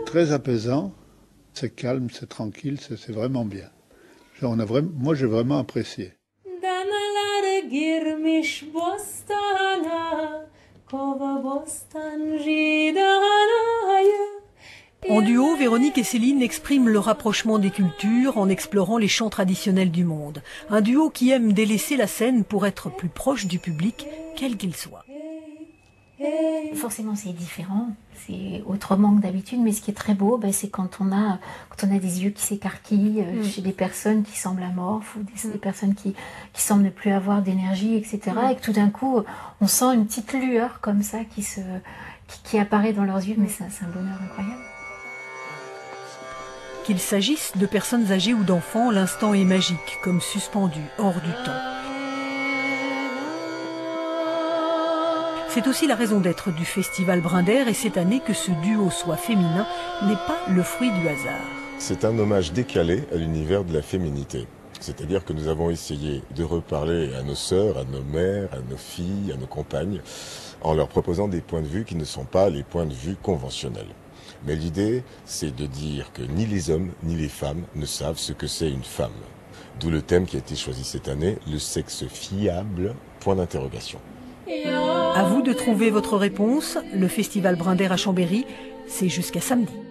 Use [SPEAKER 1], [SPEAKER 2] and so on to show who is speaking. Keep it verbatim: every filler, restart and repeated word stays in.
[SPEAKER 1] très apaisant, c'est calme, c'est tranquille, c'est vraiment bien. Genre, on a vraiment, moi, j'ai vraiment apprécié.
[SPEAKER 2] En duo, Véronique et Céline expriment le rapprochement des cultures en explorant les chants traditionnels du monde. Un duo qui aime délaisser la scène pour être plus proche du public, quel qu'il soit.
[SPEAKER 3] Forcément, c'est différent, c'est autrement que d'habitude, mais ce qui est très beau, ben, c'est quand on a quand on a des yeux qui s'écarquillent mm. chez des personnes qui semblent amorphes ou des, mm. des personnes qui, qui semblent ne plus avoir d'énergie, et cetera. Mm. Et que tout d'un coup, on sent une petite lueur comme ça qui, se, qui, qui apparaît dans leurs yeux, mais c'est un bonheur incroyable.
[SPEAKER 2] Qu'il s'agisse de personnes âgées ou d'enfants, l'instant est magique, comme suspendu, hors du temps. C'est aussi la raison d'être du Festival Brin d'Air et cette année que ce duo soit féminin n'est pas le fruit du hasard.
[SPEAKER 4] C'est un hommage décalé à l'univers de la féminité. C'est-à-dire que nous avons essayé de reparler à nos sœurs, à nos mères, à nos filles, à nos compagnes, en leur proposant des points de vue qui ne sont pas les points de vue conventionnels. Mais l'idée, c'est de dire que ni les hommes ni les femmes ne savent ce que c'est une femme. D'où le thème qui a été choisi cette année, le sexe fiable, point d'interrogation.
[SPEAKER 2] À vous de trouver votre réponse. Le Festival Brin d'Air à Chambéry, c'est jusqu'à samedi.